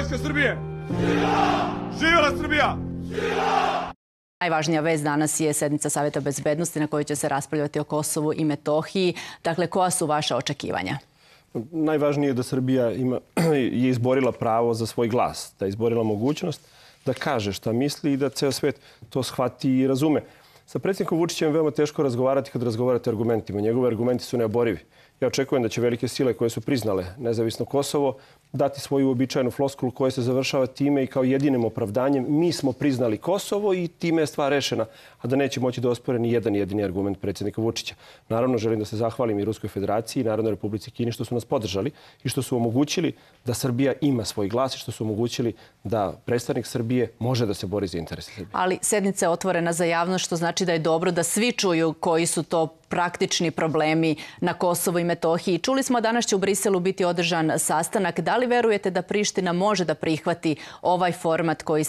Vojska Srbije! Živela Srbija! Najvažnija vest danas je sednica Saveta bezbednosti na kojoj će se raspravljati o Kosovu i Metohiji. Dakle, koja su vaša očekivanja? Najvažnije je da Srbija je izborila pravo za svoj glas, da je izborila mogućnost da kaže šta misli i da ceo svet to shvati i razume. Sa predsjednikom Vučićem je veoma teško razgovarati kad razgovarate argumentima. Njegove argumenti su neoborivi. Ja očekujem da će velike sile koje su priznale nezavisno Kosovo dati svoju uobičajenu floskulu koja se završava time i kao jedinim opravdanjem mi smo priznali Kosovo i time je stvar rešena, a da neće moći da ospore ni jedan jedini argument predsjednika Vučića. Naravno, želim da se zahvalim i Ruskoj federaciji i Narodnoj Republici Kini što su nas podržali i što su omogućili da Srbija ima svoj glas i što su omogućili da predstavnik Srbije može da se bori za interese Srbije. Ali sednica je otvorena za javnost, što znači da je dobro da svi čuju koji su to praktični problemi na Kosovu i Metohiji. Čuli smo danas će u Briselu biti održan sastanak. Da li verujete da Priština može da prihvati ovaj format koji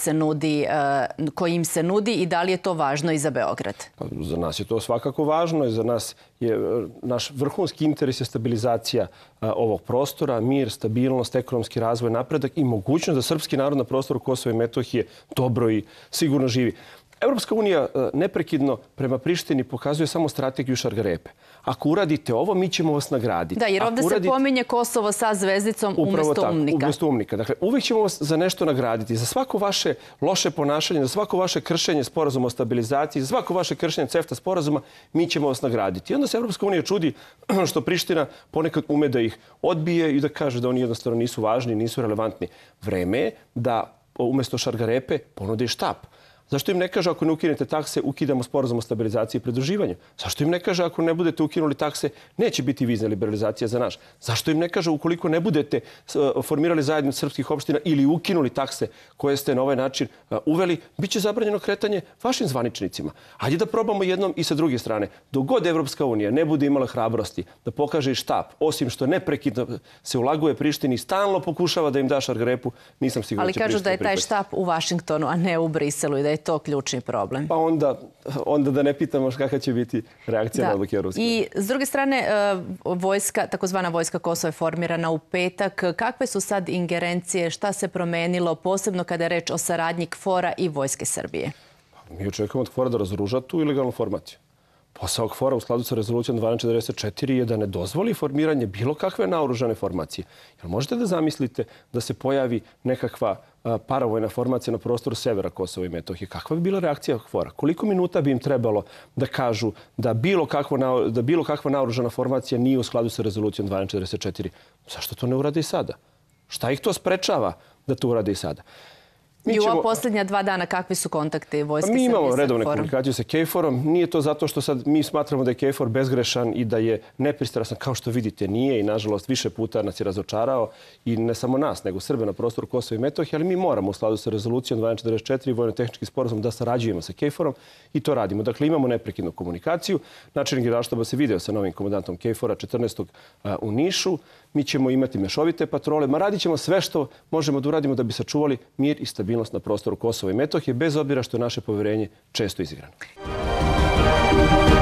im se nudi i da li je to važno i za Beograd? Pa, za nas je to svakako važno. Za nas je naš vrhunski interes je stabilizacija ovog prostora, mir, stabilnost, ekonomski razvoj, napredak i mogućnost da srpski narod na prostoru Kosova i Metohije dobro i sigurno živi. Evropska unija neprekidno prema Prištini pokazuje samo strategiju šargarepe. Ako uradite ovo, mi ćemo vas nagraditi. Da, jer ovdje se pominje Kosovo sa zvezdicom umjesto UNMIK-a. Umjesto UNMIK-a. Dakle, uvijek ćemo vas za nešto nagraditi. Za svako vaše loše ponašanje, za svako vaše kršenje sporazuma o stabilizaciji, za svako vaše kršenje CEFTA sporazuma, mi ćemo vas nagraditi. I onda se Evropska unija čudi što Priština ponekad ume da ih odbije i da kaže da oni jednostavno nisu važni, nisu relevantni. Vreme je da umjesto šargarepe ponude štap. Zašto im ne kaže ako ne ukinete takse, ukidamo sporazum o stabilizaciji i pridruživanju? Zašto im ne kaže ako ne budete ukinuli takse, neće biti vizna liberalizacija za naš? Zašto im ne kaže ukoliko ne budete formirali zajednicu srpskih opština ili ukinuli takse koje ste na ovaj način uveli, bit će zabranjeno kretanje vašim zvaničnicima? Hajde da probamo jednom i sa druge strane. Dok god Evropska unija ne bude imala hrabrosti da pokaže i štap, osim što neprekidno se ulaguje Prištini i stalno pokušava da im da šargarepu, nisam siguran da će Priština prihvatiti. Ali kažu da je taj štap u Vašingtonu, a ne u Briselu i da je to ključni problem. Pa onda da ne pitamo kakva će biti reakcija na odluke Ruske. I s druge strane, takozvana vojska Kosova je formirana u petak. Kakve su sad ingerencije, šta se promenilo, posebno kada je reč o saradnji KFOR-a i Vojske Srbije? Mi očekujemo od KFOR-a da razoruža tu ilegalnu formaciju. Posao KFOR-a u skladu sa rezolucijom 1244 je da ne dozvoli formiranje bilo kakve naoružane formacije. Jel možete da zamislite da se pojavi nekakva paravojna formacija na prostoru severa Kosova i Metohije? Kakva bi bila reakcija KFOR-a? Koliko minuta bi im trebalo da kažu da bilo kakva naoružana formacija nije u skladu sa rezolucijom 1244? Zašto to ne urade i sada? Šta ih to sprečava da to urade i sada? I u ova posljednja 2 dana kakvi su kontakti Vojske Srbije sa KFOR-om? Mi imamo redovne komunikaciju sa KFOR-om. Nije to zato što sad mi smatramo da je KFOR bezgrešan i da je nepristrasan. Kao što vidite, nije i nažalost više puta nas je razočarao i ne samo nas, nego Srbe na prostoru Kosova i Metohije, ali mi moramo u skladu sa rezolucijom 1244 vojno-tehnički sporazum da sarađujemo sa KFOR-om i to radimo. Dakle, imamo neprekidnu komunikaciju. Načelnik Generalštaba se video sa novim komandantom KFOR-a 14. u Nišu. Mi ćemo imati mešovite patrole. Radit ćemo sve što možemo da uradimo da bi sačuvali mir i stabilnost na prostoru Kosova i Metohije, bez obzira što je naše poverenje često izigrano.